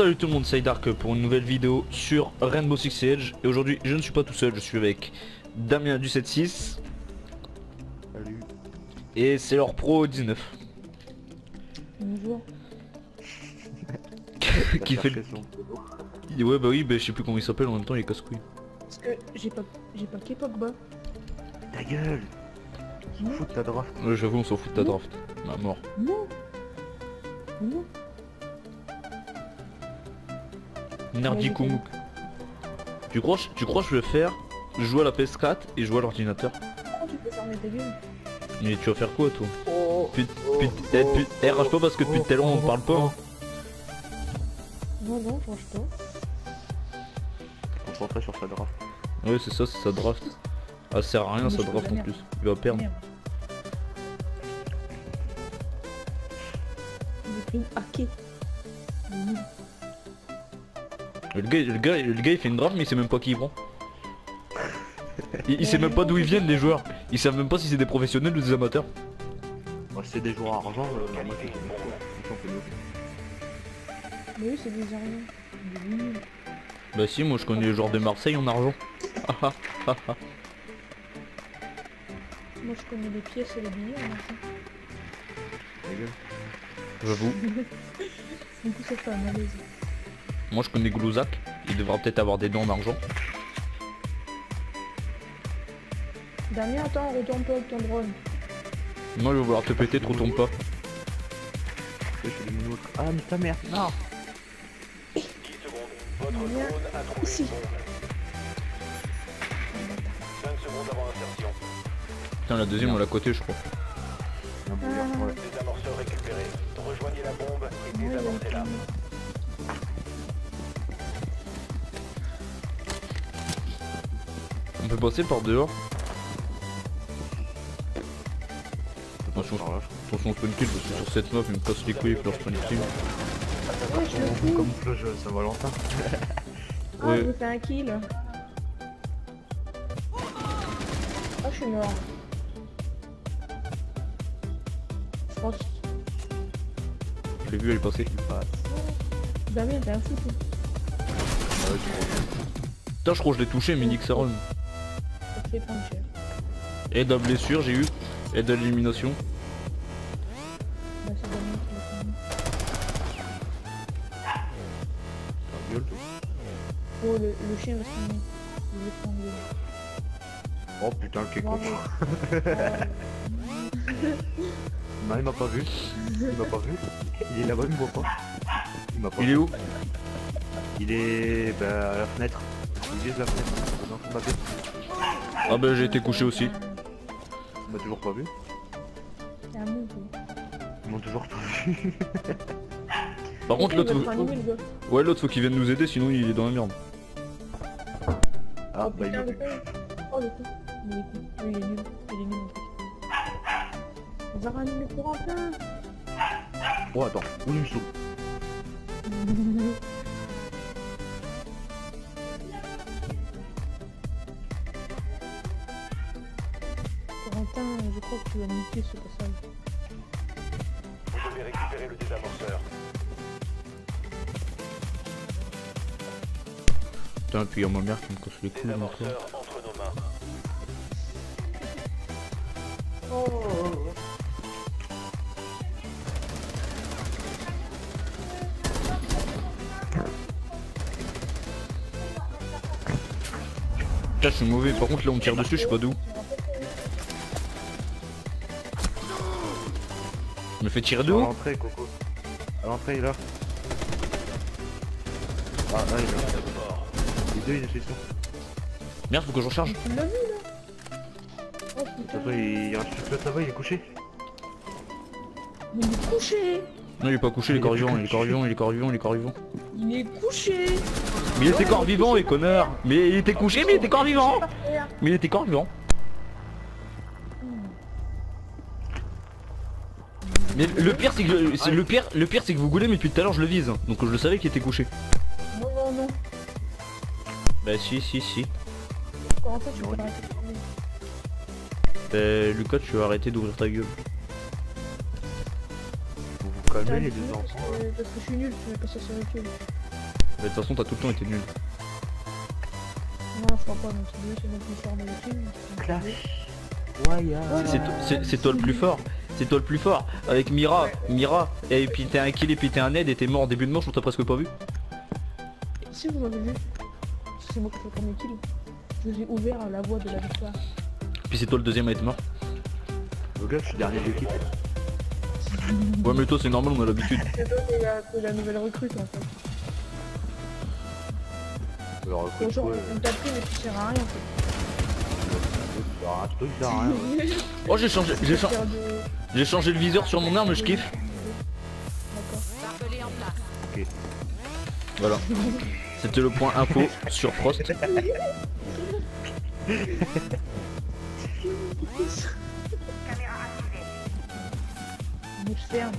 Salut tout le monde, c'est Dark pour une nouvelle vidéo sur Rainbow Six Siege. Et aujourd'hui je ne suis pas tout seul, je suis avec Damien du 7-6. Salut. Et c'est leur pro 19. Bonjour. Qui fait le... Ouais bah oui, bah, je sais plus comment il s'appelle, en même temps il est casse-couille. Parce que j'ai pas Pogba. Ta gueule. Tu te fous de ta draft. Ouais, j'avoue, on s'en fout de ta draft. Ma mort. Non. Non. Nerdikoumouk. Tu crois que je vais faire jouer à la PS4 et jouer à l'ordinateur? Comment tu peux fermer ta gueule? Mais tu vas faire quoi toi? Oh. Rage pas parce que depuis tout à l'heure on parle pas hein. Non, change pas. Concentré sur sa draft. Ouais c'est ça, c'est sa draft. Ah ça sert à rien Mais sa je fais draft de en la plus. Il va perdre. Merde. J'ai pris une hacké. Le gars il fait une draft mais il sait même pas qui il prend. Il sait même pas d'où ils viennent les joueurs. Ils savent même pas si c'est des professionnels ou des amateurs. Moi c'est des joueurs à argent, moi c'est Mais oui, c'est des Ariens. Des nuls. Bah si, moi je connais les joueurs de Marseille en argent. Moi je connais les pièces et les billets. Ta gueule. J'avoue. Du coup ça fait un malaise. Moi je connais Glouzac. Il devra peut-être avoir des dents d'argent. Damien, attends, retourne pas avec ton drone. Moi je vais vouloir te péter, trop tombe pas. Je fais des moonwalks. Ah mais ta mère. Non. Damien, ici. Putain la deuxième on l'a côté je crois. Un bouillard, ouais. Désamorceur récupéré. Rejoignez la bombe et désamorcez-la. On peut passer par dehors. Attention, attention spawn kill parce que sur cette map ils me cassent les couilles avec leur spawn kill. Ouais, je le fous. Comme le jeu Saint-Valentin. Ah, Ouais. j'ai fait un kill. Ah, je suis mort. Je pense. Je l'ai vu elle est passée. Damien, t'es un fou. toi. Putain je crois que je l'ai touché mais nique sa run. Ça te fait prendre cher. Aide à blessure j'ai eu. Aide à l'élimination. Bah, c'est Damien qui l'a fait. Ta gueule. Oh, le chien va se calmer. Il veut prendre le... Oh putain le con. Bravo. Non il m'a pas vu. Il m'a pas vu. Il est là-bas, il me voit pas. Il m'a pas Il vu. est où? Il est bah, à la fenêtre. Il est à la fenêtre. Dans son papier. Ah bah j'ai été couché aussi. Il m'a toujours pas vu. C'est un mou, toi. Ils m'ont toujours pas vu. Par contre l'autre Il va te ranimer, le gars. ouais l'autre faut qu'il vienne nous aider sinon il est dans la merde. Ah Oh bah il putain, m'a le vu. con. Oh le con. Il est con. Oui, il est nul. Il est nul en fait. On va ranimer pour un plein. Oh attends, où il me saoule. Corentin, je crois que tu vas niquer ce passage. Vous devez récupérer le désamorceur. Putain puis y'a ma mère qui me casse les couilles encore. Désamorceur entre nos mains. Putain je suis mauvais, par contre là on me tire dessus, je sais pas d'où. Je me fais tirer de À où? l'entrée Coco. À l'entrée il est là. Ah là il est là. Les deux ils étaient sur. Merde faut que je recharge. Tu l'as vu là? Oh putain. Après il reste plus que ça va, il est couché. Mais il est couché. Non il est pas couché, il est corps vivant, il est corps vivant, il est corps vivant, il est corps vivant. Il est couché. Mais il était corps vivant les connards. Mais il était couché mais il était corps vivant. Mais il était corps vivant. Mais le pire c'est que le pire c'est que vous goulez mais depuis tout à l'heure je le vise. Donc je le savais qu'il était couché. Non. Bah si. Corentin, tu peux arrêter de parler. Lucas tu vas arrêter d'ouvrir ta gueule. Vous vous calmez les deux enfants. Parce que je suis nul, tu mets pas ça sur YouTube. Mais de toute façon t'as tout le temps été nul. Non, je crois pas, donc c'est le plus fort de le film. Clash. Ouais, C'est toi le plus fort. C'est toi le plus fort. Avec Mira, et puis t'es un kill et puis t'es un aide et t'es mort en début de manche, on t'a presque pas vu. Si vous m'avez vu, c'est moi qui fais comme kill. Je vous ai ouvert la voie de la victoire. Puis c'est toi le deuxième à être mort. Le gars, je suis dernier de l'équipe. Ouais mais toi c'est normal, on a l'habitude. C'est toi qui es la nouvelle recrute en fait. Alors, Bonjour, on t'a pris mais tu sers à rien en fait. un truc, ça sert à rien. Oh j'ai changé le viseur sur mon arme, je kiffe. D'accord. Voilà. C'était le point info sur Frost. Bouche ferme.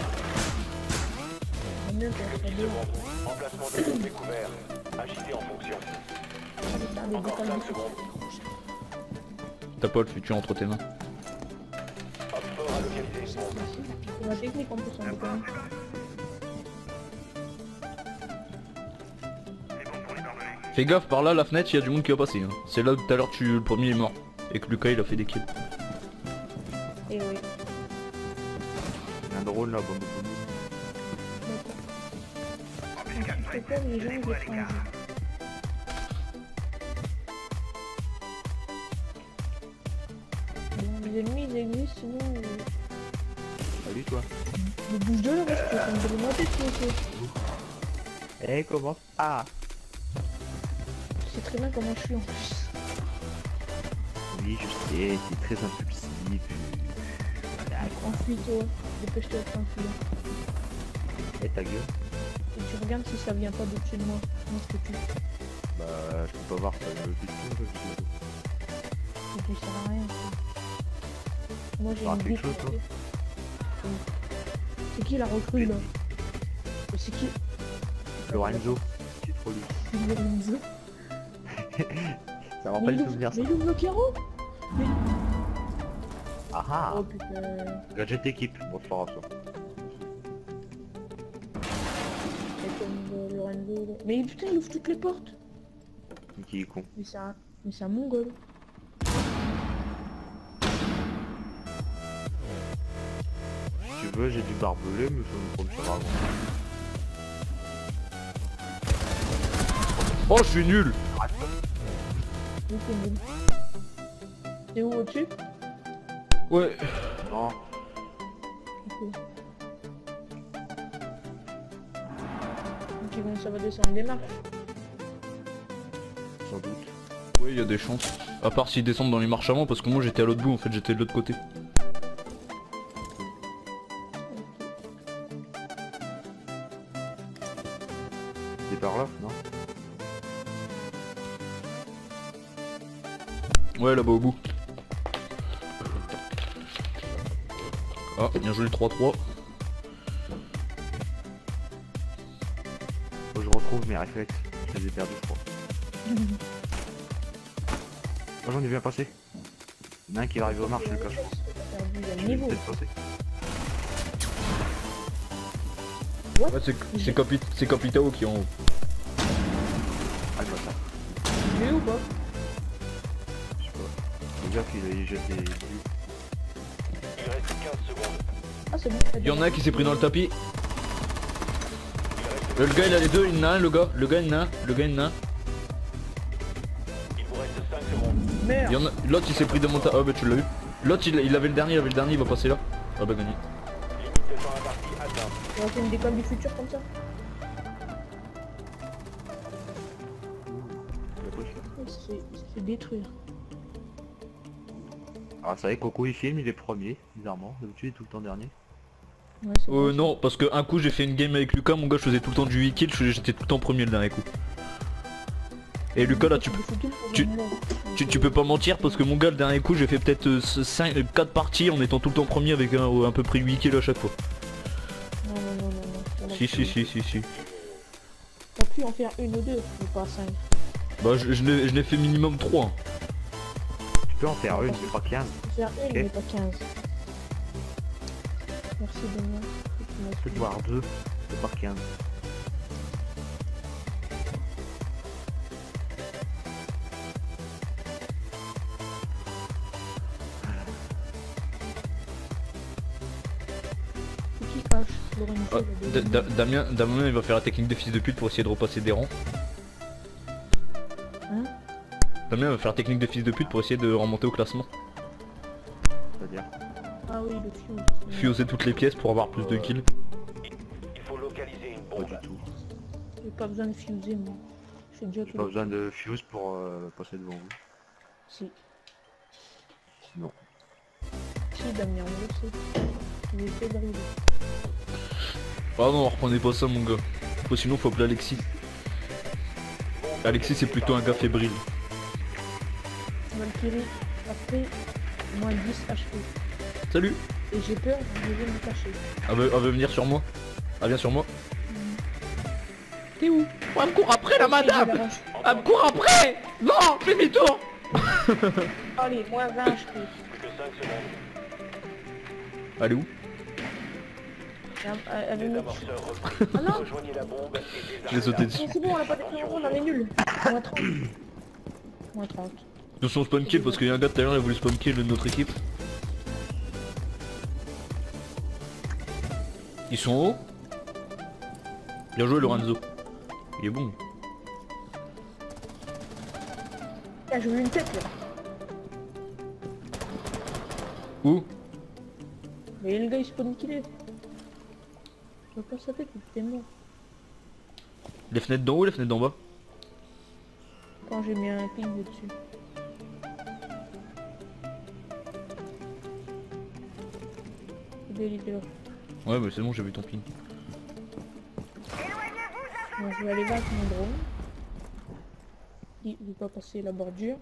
Emplacement de bombe découvert. Agissez en fonction. Encore 5 secondes. T'as pas le futur entre tes mains. Hop fort à localiser une bombe. C'est ma technique en plus en déconne. Fais gaffe, par là la fenêtre, il y a du monde qui va passer. Hein. C'est là où tout à l'heure le premier est mort. Et que Lucas il a fait des kills. Et oui. Il y a un drone là, bombe. C'est comme les gens étrangers. Bon, les ennemis ils existent sinon. Salut toi. Je bouge de là parce que ça me donne ma tête aussi. Eh, comment? Ah. Je sais très bien comment je suis en plus. Oui, je sais, c'est très impulsif. Enfuis-toi. Dépêche-toi de t'enfuir. Eh, ta gueule. Et tu regardes si ça vient pas de-dessus de moi. Moi je te tue. Bah, je peux pas voir, ça me fait tout. Et puis ça sert à rien. Quoi. Moi j'ai Ah, une quelque vie. chose, toi. Oui. C'est qui la recrue là? C'est qui? Lorenzo. C'est trop lui. Lorenzo. Ça me rappelle le souvenir, ça. Mais il ouvre le carreau. Ah ah. Oh putain. Gadget équipe, bon, je ferai ça. C'est comme Lorenzo. Mais putain il ouvre toutes les portes. Qui est con. Mais c'est un mongol. Si tu veux, j'ai du barbelé, mais ça me prend pas grave. Oh je suis nul. Oui, c'est nul. T'es où au-dessus? Non, Ouais. Ok. Ok, bon, ça va descendre des marches. sans doute. Oui il y a des chances. À part s'ils descendent dans les marches avant parce que moi j'étais à l'autre bout en fait, j'étais de l'autre côté. C'est par là, non? Ouais là-bas au bout. Ah bien joué le 3-3. Faut que je retrouve mes réflexes. Je les ai perdus, je crois. Moi j'en ai bien passé. Il y en a un qui va arriver aux marches, je le cache. Perdu le Je vais niveau. peut-être passer. Ouais c'est Capitao qui est en haut. Ah, le bâtard. Tu es ou pas? Je sais pas. Le gars qui a jeté des buts. Il reste 15 secondes. Ah c'est bon. Il y en a un qui s'est pris dans le tapis. Le gars il a les deux, il en a un le gars il en a un. Il vous reste 5 secondes. Merde. L'autre il s'est pris dans mon tapis. Ah bah tu l'as eu. L'autre il avait le dernier, il va passer là. Ah bah gagné. Limite de temps à la partie atteinte. On va faire une décolle du futur comme ça. Il se fait détruire. Ah, c'est vrai, Coco il filme, il est premier, bizarrement. D'habitude il est tout le temps dernier. Ouais, c'est bon, Non parce que un coup j'ai fait une game avec Lucas, mon gars je faisais tout le temps du 8 kills, j'étais tout le temps premier le dernier coup. Et Lucas là tu peux pas mentir parce que mon gars le dernier coup j'ai fait peut-être 4 parties en étant tout le temps premier avec un peu près 8 kills à chaque fois. Non. Si. T'as pu en faire une ou deux, mais pas 5. Bah je n'ai fait minimum 3. Tu peux en faire une, mais pas 15. Faire une, Ok. mais pas 15. Merci Damien. Tu peux te voir deux, mais pas 15. Lorenzo, Ah, il a des- Damien il va faire la technique de fils de pute pour essayer de repasser des rangs. Hein? Damien va faire la technique de fils de pute pour essayer de remonter au classement. C'est-à-dire. Ah oui, le fuse. Fuser toutes les pièces pour avoir plus de kills. Il faut localiser une Pas bombe. du tout. J'ai pas besoin de fuser, moi. Je fais déjà J'ai tout. pas besoin de fuse pour passer devant vous. Si. Non. Si, Damien, on le sait. Il est fait d'arriver. Ah non, reprenez pas ça mon gars. Sinon faut appeler Alexis. Alexis c'est plutôt un gars fébrile. Valkyrie, après, moins 10 HP. Salut. Et j'ai peur, je vais me cacher. Elle veut venir sur moi. Elle vient sur moi. T'es où? Oh, elle me court après la madame. Elle me court après. Non, fais demi-tour. Allez, moins 20 HP. Plus que 5 secondes. Elle est où? Elle veut me... Désamorceur repris. Ah non. Rejoignez la bombe et Je l'ai sauté désarmez-la. dessus. Oh, c'est bon, on a pas déclaré, on est nul. Moins 30. Moins 30. Nous sommes spawn kill parce qu'il y a un gars tout à l'heure il a voulu spawn kill de notre équipe. Ils sont hauts. Bien joué Lorenzo. Il est bon. Ah, j'ai vu une tête là. Où? Mais le gars il spawn killé. Je vois pas sa tête, il était mort. Les fenêtres d'en haut ou les fenêtres d'en bas? Quand j'ai mis un ping dessus. Il est là. Ouais mais c'est bon j'ai vu ton ping. Bon, je vais aller battre mon drone. Il veut pas passer la bordure.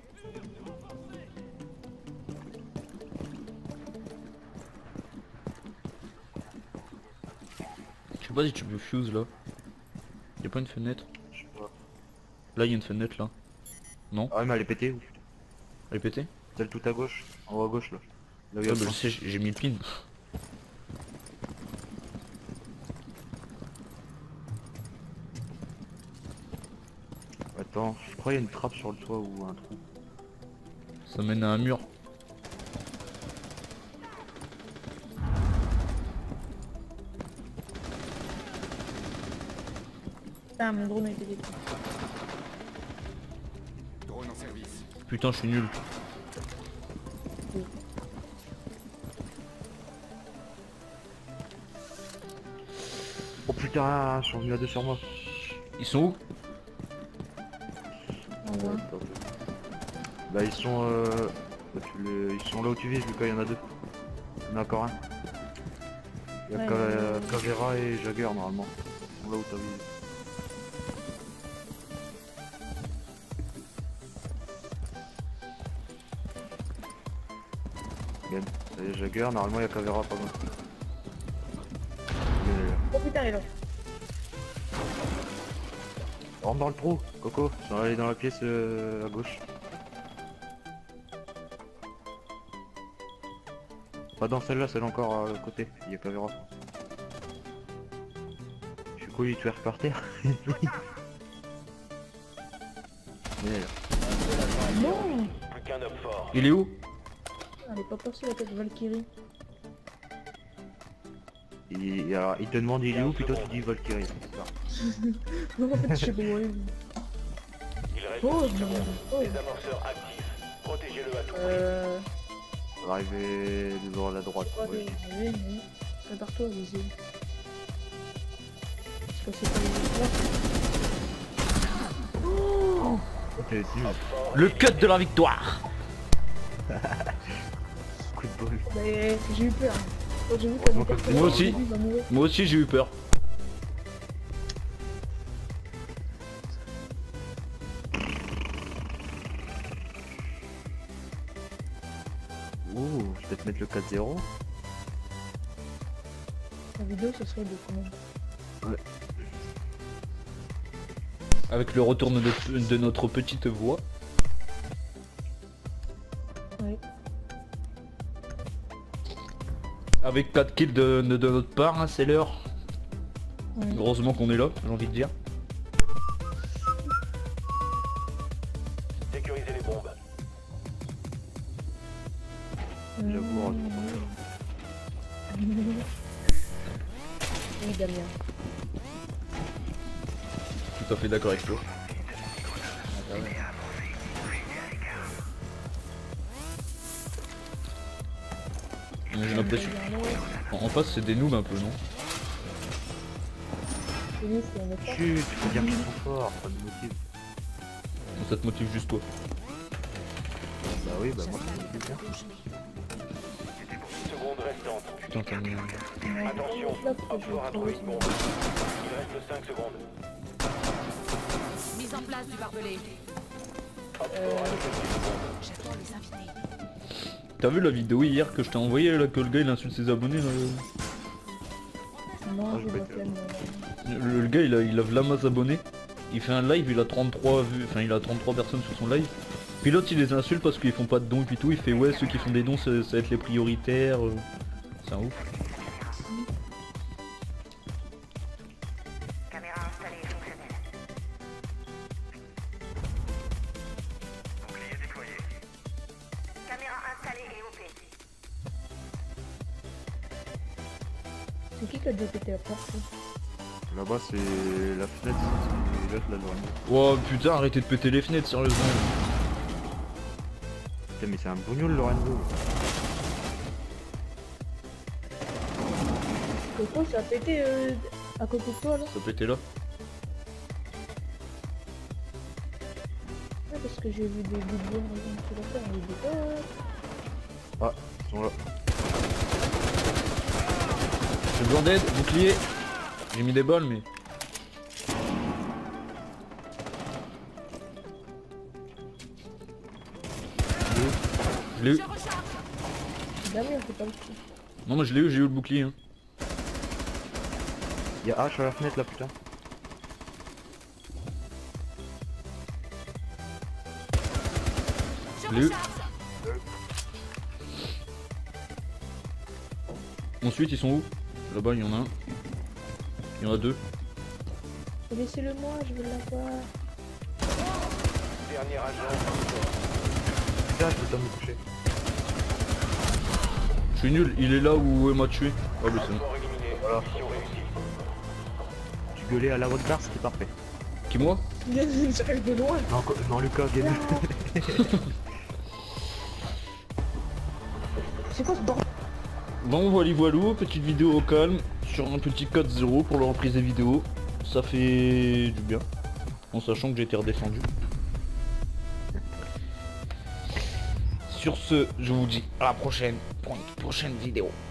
Je sais pas si tu peux fuse là. Y'a pas une fenêtre? Je sais pas. Là il y a une fenêtre là. Non? Ah mais elle est pétée ou? Elle est pétée? Celle tout à gauche. En haut à gauche là. Là où il y Ouais, a bah, le je point. sais, j'ai mis le pin. Attends, je crois qu'il y a une trappe sur le toit ou un trou. Ça mène à un mur. Ah, mon drone a été détruit. Drone en service. Putain je suis nul. Oh putain, ils sont venus à deux sur moi. Ils sont où? En bas. Bah ils sont bah, ils sont là où tu vises Lucas, il y en a deux. Il y en a encore un. Il y a Ouais, Cavera et Jagger normalement. Ils sont là où t'as visé. Bien. Ça y est, Jagger, normalement il y a Cavera pas loin. Il est là. Oh putain, il est là. Rentre dans le trou, Coco. Ils sont allés dans la pièce à gauche. Pas dans celle-là, celle encore à côté. Il y a Cavera. Je suis cool, il twerk par terre. Il est là. Non. Plus qu'un homme fort. Il est où? Elle est pas passée la tête de Valkyrie. Alors, il te demande il est où, puis toi tu dis Valkyrie. C'est ça. Non, en fait, je sais pas où elle est. Il reste Oh, 10 secondes. oh. Désamorceur actif. Protégez-le à tout prix. On va arriver devant la droite. Pas Ouais. des mais prépare-toi, Lizzie. Parce que c'est pas les oh. Oh, t'es nul. Le cut de la victoire. Coup de bol. Bah, j'ai eu peur. Quand j'ai vu que Moi, comme moi aussi. il va mourir. Moi aussi j'ai eu peur. Ouh, je vais te mettre le 4-0. La vidéo, ce serait de combien? Avec le retour de notre petite voix. Ouais. Avec 4 kills de notre part, hein, c'est l'heure. Ouais. Heureusement qu'on est là, j'ai envie de dire. Sécurisez les bombes. J'avoue, Oui, Damien. Tout à fait d'accord avec toi. J'ai l'impression. En face c'est des noobs un peu, non? Oui, c'est un effort. Chut, faut dire qu'ils sont forts, pas de motif. Ça te motive juste toi. Bah oui, bah moi ça me motive bien. Secondes restantes. Putain t'as mis... Attention, Op 4 a trouvé une bombe. Il reste 5 secondes. Mise en place du barbelé. Op 4 a détecté une bombe. J'attends les invités. T'as vu la vidéo hier que je t'ai envoyé là, que le gars il insulte ses abonnés là? Non, Ah, je je vois peux qu'elle Le gars il a vlamas abonnés. Il fait un live, il a 33 vues, enfin il a 33 personnes sur son live. Puis l'autre il les insulte parce qu'ils font pas de dons et tout, il fait ouais ceux qui font des dons ça va être les prioritaires. C'est un ouf. Caméra installée et fonctionnelle. Bouclier déployé. Caméra installée et OP. C'est qui a déjà pété la porte? Là-bas c'est la fenêtre, c'est là, la loin. Oh putain arrêtez de péter les fenêtres sérieusement. Putain mais c'est un bougnoul Lorenzo. Coco, ça a pété à côté de toi là? Ça pétait là. Ouais, parce que j'ai vu des vidéos sur la terre, on dit Ah, ils sont là. J'ai besoin d'aide, bouclier. J'ai mis des balles mais... Je l'ai eu. Je recharge. Damien, c'est pas le coup. Non moi je l'ai eu, j'ai eu le bouclier. Hein. Y'a H à la fenêtre là putain. Je l'ai eu. recharge. Ensuite ils sont où? Là-bas il y en a un. Il y en a deux. Laissez-le moi, je veux l'avoir. Dernier agent. Putain, je peux pas me coucher. Je suis nul, il est là où elle m'a tué. Oh bah c'est bon. Op 4 éliminé. Voilà. Mission réussie. Tu gueulais à la haute barre, c'était parfait. Qui moi? J'arrive de loin. Non, non Lucas, game. C'est quoi ce bordel? Bon voilou, petite vidéo au calme sur un petit 4-0 pour la reprise des vidéos. Ça fait du bien, en sachant que j'ai été redescendu. Sur ce, je vous dis à la prochaine pour une prochaine vidéo.